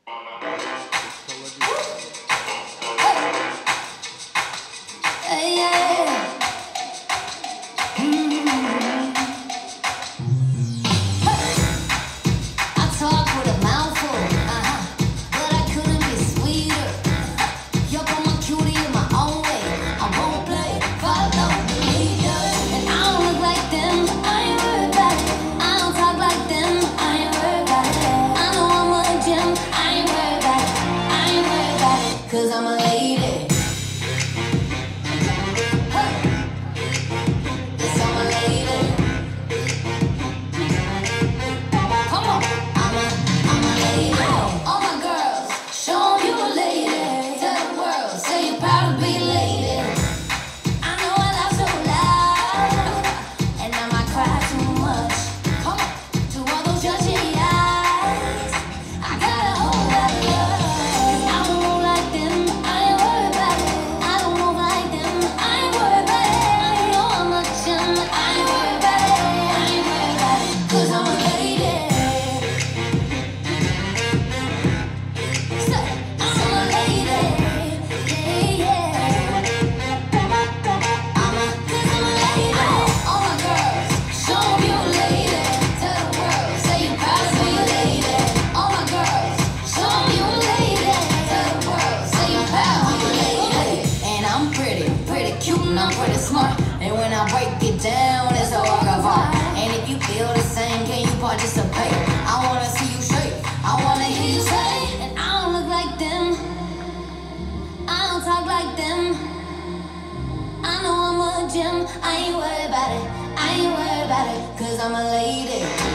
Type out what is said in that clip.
Hey, yeah. I talk with a mouthful, but I couldn't be sweeter. You're my cutie in my own way. I won't play, follow the leader. And I don't look like them, I ain't worried about it. I don't talk like them, I ain't worried about it. I know I'm a gem, I ain't worried about it. I ain't worried about it, 'cause I'm a lady. Yes, I'm a lady. Come on, I'm a lady. All my girls, show 'em you a lady. Tell the world, say you're proud to be a lady. I know I laugh so loud, and I might cry too much. Come on, to all those judgy eyes, I got a whole lot of love. I don't move like them, I ain't worried about it. I don't move like them, I ain't worried about it. I know I'm a gem, I ain't worried about it. I ain't worried about it, 'cause I'm a lady. Say, I'm a lady. Yeah, yeah. Cause I'm a lady. All my girls, show 'em you a lady. Tell the world, say you're proud to be a lady. All my girls, show 'em you a lady. Tell the world, say you're proud to be a lady. And I'm pretty cute and I'm pretty smart. And when I break it down, it's a work of art. And if you feel the same, can you participate? I wanna see you shake, I wanna hear you say. And I don't look like them, I don't talk like them. I know I'm a gem, I ain't worried about it. I ain't worried about it, 'cause I'm a lady.